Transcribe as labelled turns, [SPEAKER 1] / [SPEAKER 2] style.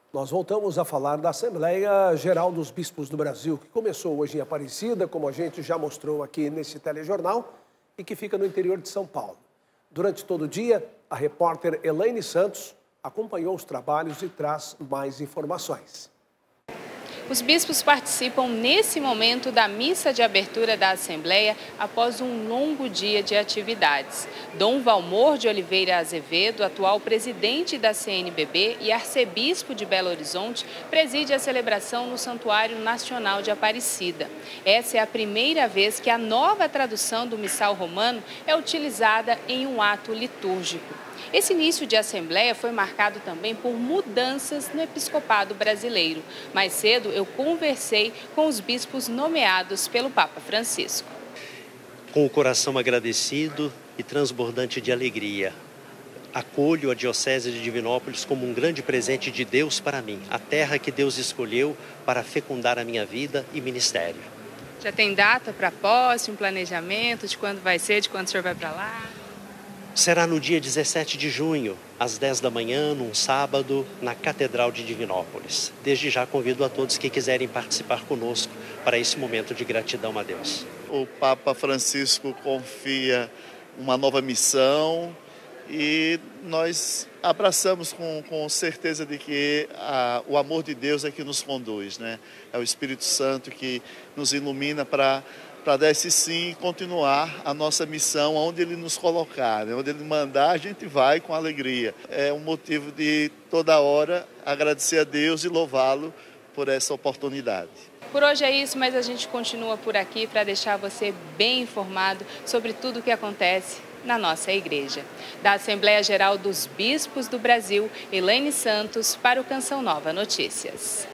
[SPEAKER 1] Nós voltamos a falar da Assembleia Geral dos Bispos do Brasil, que começou hoje em Aparecida, como a gente já mostrou aqui nesse telejornal, e que fica no interior de São Paulo. Durante todo o dia, a repórter Elaine Santos acompanhou os trabalhos e traz mais informações.
[SPEAKER 2] Os bispos participam nesse momento da missa de abertura da Assembleia após um longo dia de atividades. Dom Valmor de Oliveira Azevedo, atual presidente da CNBB e arcebispo de Belo Horizonte, preside a celebração no Santuário Nacional de Aparecida. Essa é a primeira vez que a nova tradução do Missal Romano é utilizada em um ato litúrgico. Esse início de assembleia foi marcado também por mudanças no episcopado brasileiro. Mais cedo, eu conversei com os bispos nomeados pelo Papa Francisco.
[SPEAKER 3] Com o coração agradecido e transbordante de alegria, acolho a Diocese de Divinópolis como um grande presente de Deus para mim, a terra que Deus escolheu para fecundar a minha vida e ministério.
[SPEAKER 2] Já tem data para a posse, um planejamento de quando vai ser, de quando o senhor vai para lá?
[SPEAKER 3] Será no dia 17 de junho, às 10 da manhã, num sábado, na Catedral de Divinópolis. Desde já convido a todos que quiserem participar conosco para esse momento de gratidão a Deus.
[SPEAKER 4] O Papa Francisco confia uma nova missão e nós abraçamos com certeza de que o amor de Deus é que nos conduz, né? É o Espírito Santo que nos ilumina para dar esse sim e continuar a nossa missão onde Ele nos colocar, né? Onde Ele mandar, a gente vai com alegria. É um motivo de toda hora agradecer a Deus e louvá-lo por essa oportunidade.
[SPEAKER 2] Por hoje é isso, mas a gente continua por aqui para deixar você bem informado sobre tudo o que acontece na nossa igreja. Da Assembleia Geral dos Bispos do Brasil, Elaine Santos para o Canção Nova Notícias.